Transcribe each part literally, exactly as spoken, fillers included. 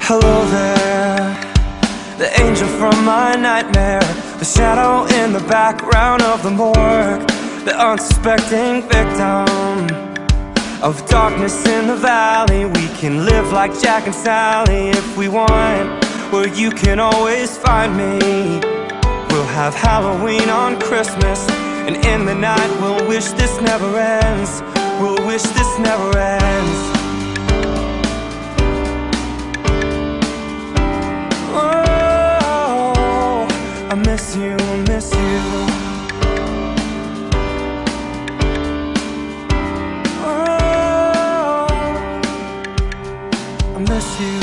Hello there, the angel from my nightmare, the shadow in the background of the morgue, the unsuspecting victim of darkness in the valley. We can live like Jack and Sally if we want, where you can always find me. We'll have Halloween on Christmas, and in the night we'll wish this never ends. We'll wish this never ends. Oh, I miss you, I miss you. Oh, I miss you.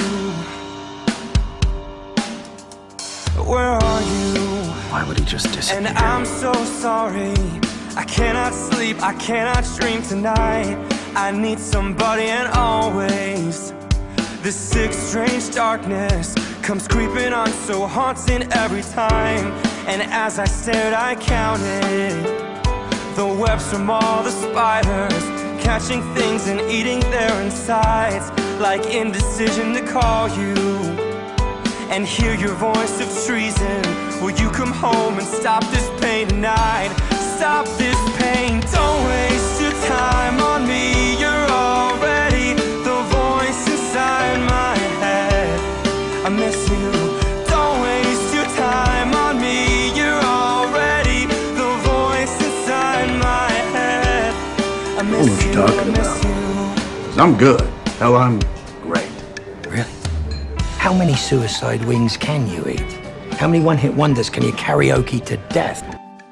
Where are you? Why would he just disappear? And I'm so sorry, I cannot sleep, I cannot dream tonight. I need somebody, and always this sick, strange darkness comes creeping on, so haunting every time. And as I stared, I counted the webs from all the spiders, catching things and eating their insides, like indecision to call you and hear your voice of treason. Will you come home and stop this pain tonight? Stop this pain, don't waste your time on me. You're already the voice inside my head. I miss you, don't waste your time on me. You're already the voice inside my head. I miss what you, you talking I miss about? you. I'm good. Hell, I'm great. Really? How many suicide wings can you eat? How many one-hit wonders can you karaoke to death?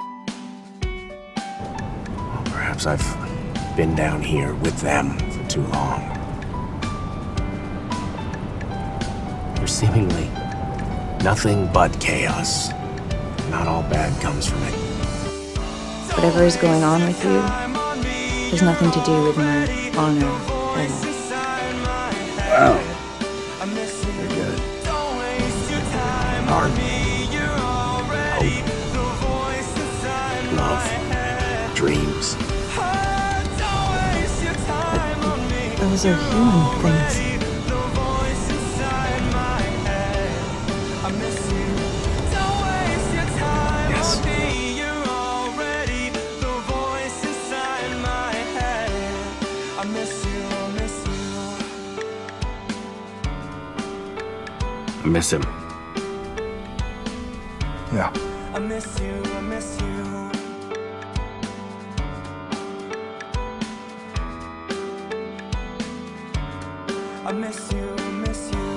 Well, perhaps I've been down here with them for too long. There's seemingly nothing but chaos. Not all bad comes from it. Whatever is going on with you has nothing to do with my honor at all. Wow. You're good. Heart, hope, love, dreams. Those are human things. Yes. I miss him. Yeah. I miss you, I miss you. I miss you, I miss you.